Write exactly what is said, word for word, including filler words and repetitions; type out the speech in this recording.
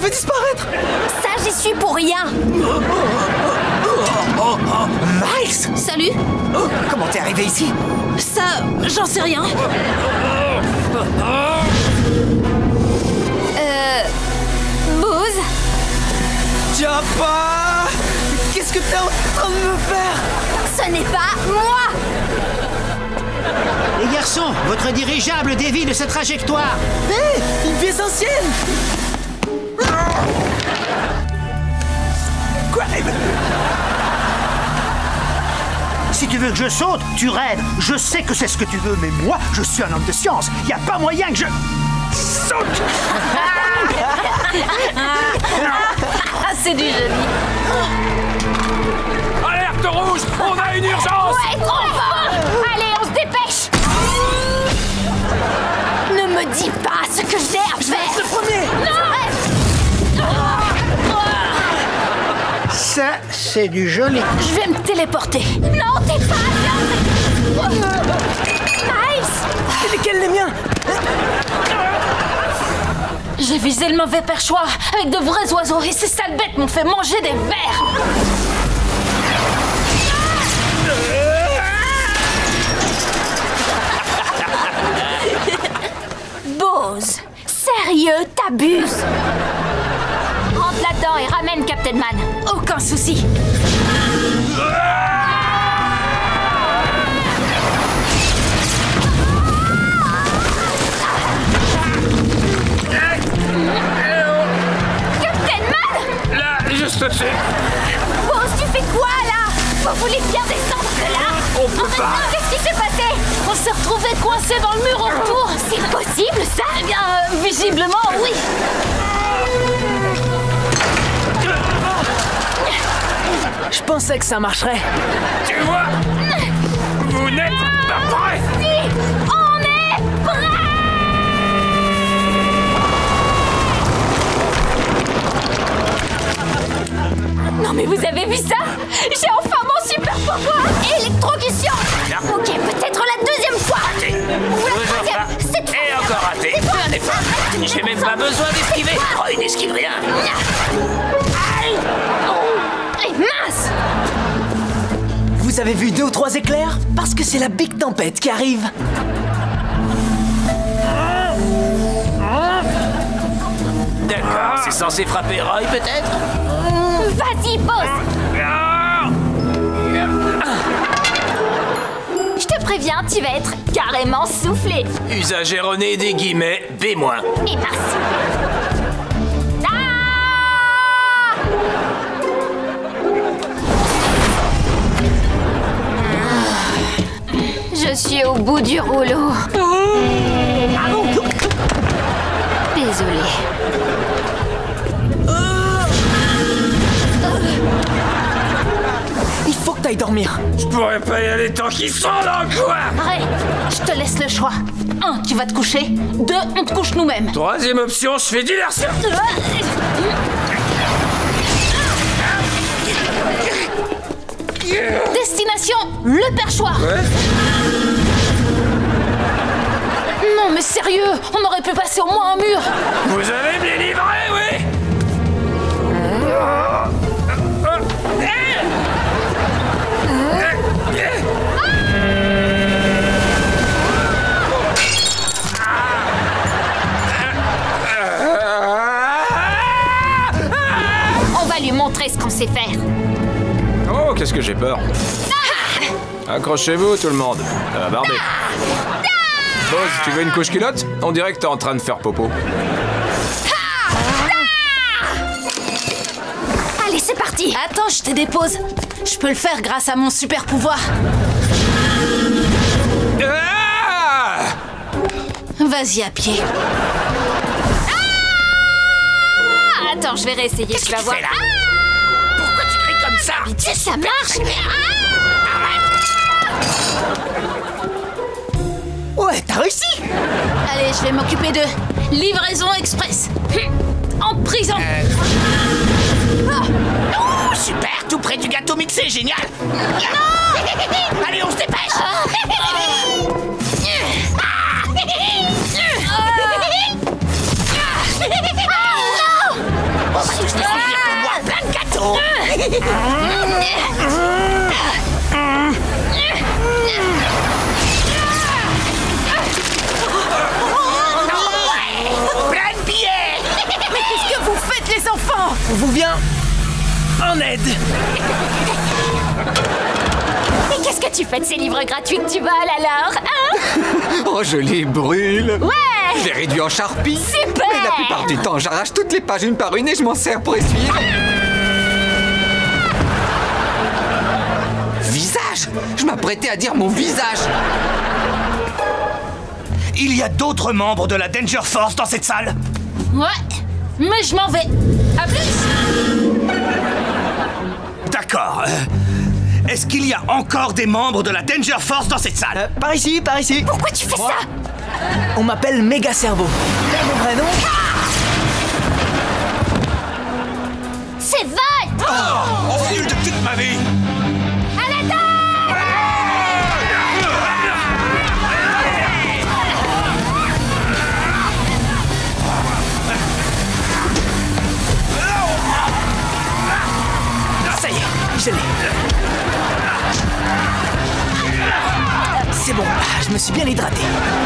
veut disparaître. Ça, j'y suis pour rien. Miles! Salut. Oh, comment t'es arrivé ici? Ça, j'en sais rien. Euh... Booz? Jabba! Qu'est-ce que t'es en train de me faire? Ce n'est pas moi. Les garçons, votre dirigeable dévie de sa trajectoire. Hé, hey, une pièce ancienne! Quoi? Si tu veux que je saute, tu rêves. Je sais que c'est ce que tu veux, mais moi, je suis un homme de science. Y a pas moyen que je... saute. Ah, c'est du joli. Alerte rouge! On a une urgence! Ouais, trop fort. Allez, on se dépêche. Ne me dis pas ce que j'ai à faire. Le premier! Non. Ça, c'est du joli. Je vais me téléporter. Non, t'es pas bien. Miles! Lesquels les miens? J'ai visé le mauvais perchoir avec de vrais oiseaux et ces sales bêtes m'ont fait manger des vers. Booz, sérieux, t'abuses. Rentre là-dedans et ramène Captain Man. Aucun souci. Captain Man! Là, juste au-dessus. Booz, tu fais quoi là? Vous voulez bien descendre de là? On peut Maintenant, pas. qu'est-ce qui s'est passé? On s'est retrouvés coincés dans le mur au retour. C'est possible ça? Eh bien, euh, visiblement, oui. Je pensais que ça marcherait. Tu vois? Vous n'êtes pas prêts! Si, on est prêts! Non mais vous avez vu ça? J'ai enfin mon super pouvoir! Électrocution! Ok, peut-être la deuxième fois! Raté. Ou la Toujours troisième! pas. Cette fois! Et encore raté. Cette fois. Un effort. J'ai même pas besoin d'esquiver. Oh, il n'esquive rien. Aïe! Oh. Et mince! Vous avez vu deux ou trois éclairs? Parce que c'est la big tempête qui arrive. D'accord, c'est censé frapper Roy peut-être? Vas-y, Booz! Je te préviens, tu vas être carrément soufflé. Usage erroné des guillemets, B-. Et mince! Ah! Je suis au bout du rouleau. Désolée. Il faut que t'ailles dormir. Je pourrais pas y aller tant qu'ils sont là, quoi! Arrête, je te laisse le choix. Un, tu vas te coucher. Deux, on te couche nous-mêmes. Troisième option, je fais diversion. Destination, le perchoir. Ouais. Non mais sérieux, on aurait pu passer au moins un mur. Vous allez me les livrer, oui? On va lui montrer ce qu'on sait faire. Oh, qu'est-ce que j'ai peur. Accrochez-vous, tout le monde. Ça va barber. Booz, tu veux une couche culotte? On dirait que t'es en train de faire popo. Allez, c'est parti. Attends, je te dépose. Je peux le faire grâce à mon super pouvoir. Ah! Vas-y à pied. Ah! Attends, je vais réessayer, tu vas voir. là? Pourquoi tu cries comme ça? Ah, ça marche. Ouais, t'as réussi. Allez, je vais m'occuper de livraison express. En prison. Oh, super, tout près du gâteau mixé, génial. Allez, on se dépêche. Plein de billets. Mais qu'est-ce que vous faites, les enfants? On vous vient en aide. Et qu'est-ce que tu fais de ces livres gratuits que tu voles alors, hein? Oh, je les brûle. Ouais. Je les réduis en charpie. Super. Mais la plupart du temps, j'arrache toutes les pages une par une et je m'en sers pour essuyer. Visage. Je m'apprêtais à dire mon visage. Il y a d'autres membres de la Danger Force dans cette salle? Ouais, mais je m'en vais. À plus. D'accord. Euh, Est-ce qu'il y a encore des membres de la Danger Force dans cette salle? Euh, par ici, par ici. Pourquoi tu fais Moi, ça? On m'appelle Méga Cerveau. Et mon vrai nom? C'est Volt. Oh, nul de toute ma vie! À l'attaque! Ça y est, je l'ai. C'est bon, je me suis bien hydraté.